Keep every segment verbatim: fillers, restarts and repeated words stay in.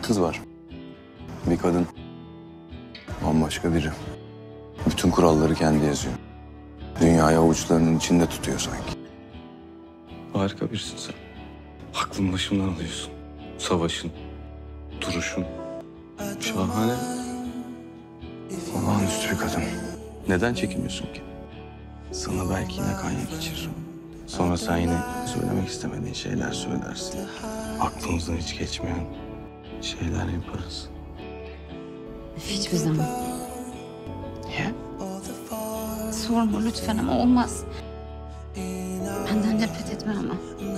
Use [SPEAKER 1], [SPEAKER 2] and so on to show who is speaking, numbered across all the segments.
[SPEAKER 1] kız var. Bir kadın. Bambaşka biri. Bütün kuralları kendi yazıyor. Dünyayı avuçlarının içinde tutuyor sanki.
[SPEAKER 2] Harika birisin sen. Aklın başından alıyorsun. Savaşın, duruşun. Şahane.
[SPEAKER 1] Olağanüstü bir kadın.
[SPEAKER 2] Neden çekiniyorsun ki? Sana belki yine kanya geçirir. Sonra sen yine söylemek istemediğin şeyler söylersin. Aklımızdan hiç geçmeyen şeyler yaparız.
[SPEAKER 3] Hiçbir zaman.
[SPEAKER 2] Niye?
[SPEAKER 3] Sorma lütfen ama olmaz. Benden nefret etme ama.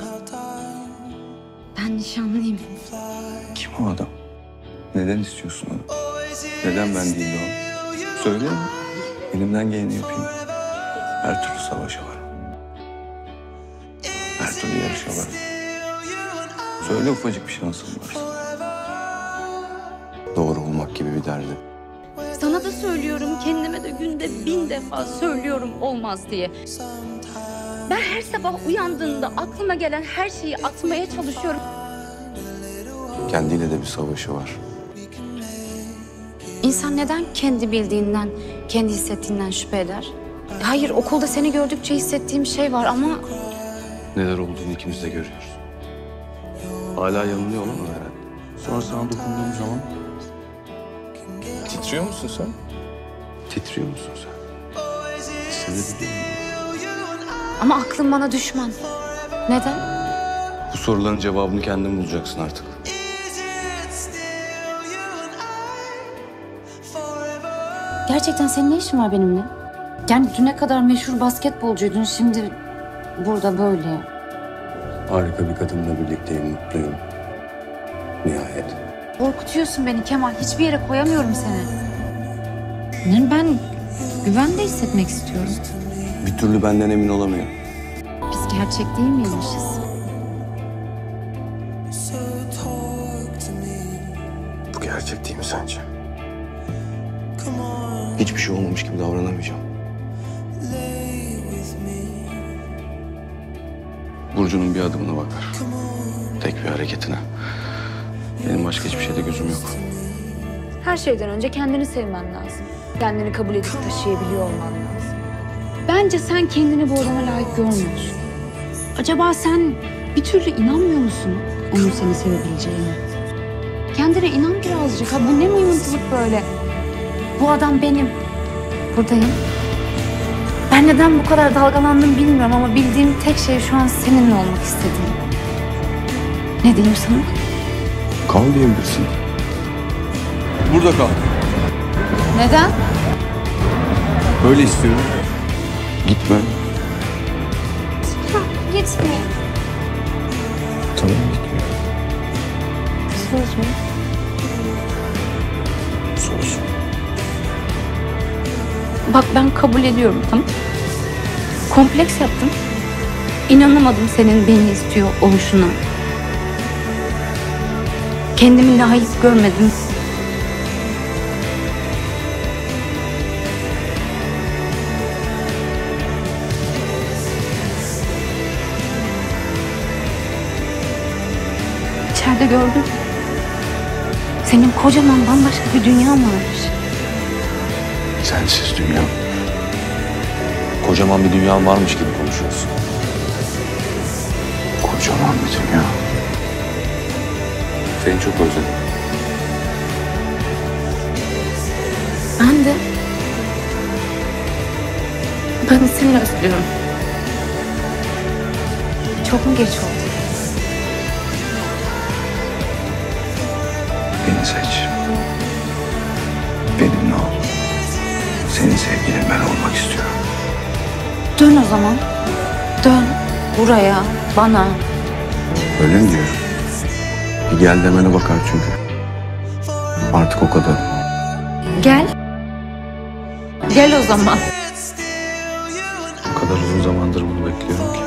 [SPEAKER 3] Ben nişanlıyım.
[SPEAKER 2] Kim o adam? Neden istiyorsun onu? Neden ben değil de o? Söyle. Elimden geleni yapayım. Her türlü savaşa varım. Her türlü yarışa varım. Söyle ufacık bir şansın varsa.
[SPEAKER 1] Doğru bulmak gibi bir derdi.
[SPEAKER 3] Sana da söylüyorum, kendime de günde bin defa söylüyorum olmaz diye. Ben her sabah uyandığımda aklıma gelen her şeyi atmaya çalışıyorum.
[SPEAKER 1] Kendiyle de bir savaşı var.
[SPEAKER 3] İnsan neden kendi bildiğinden, kendi hissettiğinden şüphe eder? Hayır, okulda seni gördükçe hissettiğim şey var ama...
[SPEAKER 2] Neler olduğunu ikimiz de görüyoruz. Hala yanılıyor olamam herhalde. Sonra sana dokunduğum zaman... Titriyor musun sen? Titriyor musun sen? Hissedebiliyor musun?
[SPEAKER 3] Ama aklım bana düşman. Neden?
[SPEAKER 2] Bu soruların cevabını kendin bulacaksın artık.
[SPEAKER 3] Gerçekten senin ne işin var benimle? Yani düne kadar meşhur basketbolcuydun, şimdi burada böyle.
[SPEAKER 1] Harika bir kadınla birlikteyim, mutluyum. Nihayet.
[SPEAKER 3] Korkutuyorsun beni Kemal, hiçbir yere koyamıyorum seni. Yani ben güvende hissetmek istiyorum.
[SPEAKER 1] Bir türlü benden emin olamıyor.
[SPEAKER 3] Biz gerçek değil miymişiz?
[SPEAKER 1] Bu gerçek değil mi sence? Hiçbir şey olmamış gibi davranamayacağım.
[SPEAKER 2] Burcu'nun bir adımına bakar. Tek bir hareketine. Benim başka hiçbir şeyde gözüm yok.
[SPEAKER 3] Her şeyden önce kendini sevmen lazım. Kendini kabul edip taşıyabiliyor olman lazım. Bence sen kendini bu adama layık görmüyorsun. Acaba sen bir türlü inanmıyor musun onun seni sevebileceğine? Kendine inan birazcık. Ha, bu ne mıymıntılık böyle? Bu adam benim. Buradayım. Ben neden bu kadar dalgalandım bilmiyorum ama bildiğim tek şey şu an seninle olmak istediğim. Ne diyeyim sana?
[SPEAKER 1] Kal diyebilirsin. Burada kal.
[SPEAKER 3] Neden?
[SPEAKER 1] Böyle istiyorum. Gitme.
[SPEAKER 3] Gitme.
[SPEAKER 1] Tamam, gitme.
[SPEAKER 3] Söz mü?
[SPEAKER 1] Söz.
[SPEAKER 3] Bak ben kabul ediyorum, tamam. Kompleks yaptım. İnanamadım senin beni istiyor oluşuna. Kendimi layık görmedim. İçeride gördüm. Senin kocaman bambaşka bir dünyan varmış.
[SPEAKER 1] Sensiz dünya. Kocaman bir dünya varmış gibi konuşuyorsun. Kocaman bir dünya. Seni çok özledim.
[SPEAKER 3] Ben de... Ben de seni özlüyorum. Çok mu geç oldu?
[SPEAKER 1] Beni seç. Benimle ol. Senin sevgilin ben olmak istiyorum.
[SPEAKER 3] Dön o zaman. Dön. Buraya, bana.
[SPEAKER 1] Öyle mi diyorsun? Bir gel demene bakar çünkü. Artık o kadar.
[SPEAKER 3] Gel. Gel o zaman.
[SPEAKER 2] O kadar uzun zamandır bunu bekliyorum ki.